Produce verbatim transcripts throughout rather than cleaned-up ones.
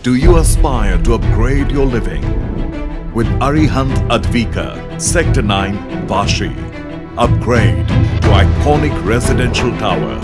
Do you aspire to upgrade your living? With Arihant Advika, Sector nine, Vashi. Upgrade to iconic residential tower.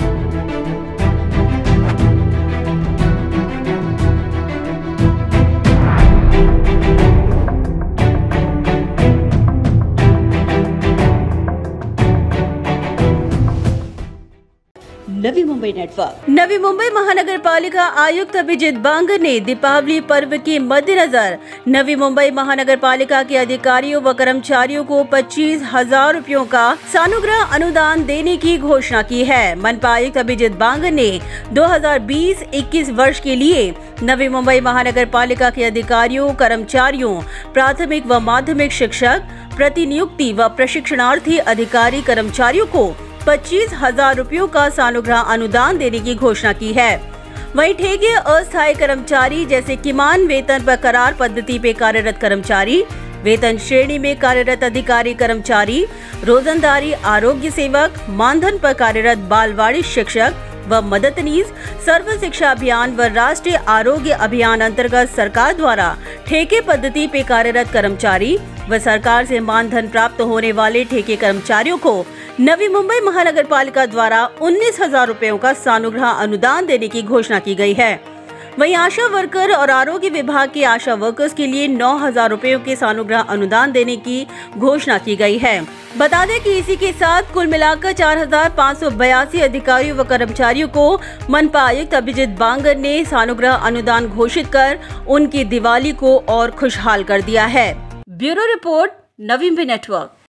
Navi Mumbai network. Navi Mumbai महानगर पालिका आयुक्त अभिजीत बांगर ने दीपावली पर्व के मद्देनजर नवी मुंबई महानगर पालिका के अधिकारियों व कर्मचारियों को पच्चीस हजार रूपयों का सानुग्रह अनुदान देने की घोषणा की है। मनपा आयुक्त अभिजीत बांगर ने दो हज़ार बीस इक्कीस वर्ष के लिए नवी मुंबई महानगर पालिका के अधिकारियों, कर्मचारियों, प्राथमिक व माध्यमिक शिक्षक, प्रतिनियुक्ति व प्रशिक्षणार्थी अधिकारी कर्मचारियों को पच्चीस हजार रूपयों का सानुग्रह अनुदान देने की घोषणा की है। वहीं ठेके अस्थायी कर्मचारी जैसे किमान वेतन पर करार पद्धति पे कार्यरत कर्मचारी, वेतन श्रेणी में कार्यरत अधिकारी कर्मचारी, रोजंदारी आरोग्य सेवक, मानधन पर कार्यरत बालवाड़ी शिक्षक व मददनीस, सर्व शिक्षा अभियान व राष्ट्रीय आरोग्य अभियान अंतर्गत सरकार द्वारा ठेके पद्धति पे कार्यरत कर्मचारी व सरकार से मानधन प्राप्त होने वाले ठेके कर्मचारियों को नवी मुंबई महानगर पालिका द्वारा उन्नीस हजार रूपयों का सानुग्रह अनुदान देने की घोषणा की गई है। वहीं आशा वर्कर और आरोग्य विभाग के आशा वर्कर्स के लिए नौ हजार रूपयों के सानुग्रह अनुदान देने की घोषणा की गई है। बता दें कि इसी के साथ कुल मिलाकर चार हजार पाँच सौ बयासी अधिकारियों व कर्मचारियों को मनपा आयुक्त अभिजीत बांगर ने सानुग्रह अनुदान घोषित कर उनकी दिवाली को और खुशहाल कर दिया है। Bureau report, Navi Mumbai network.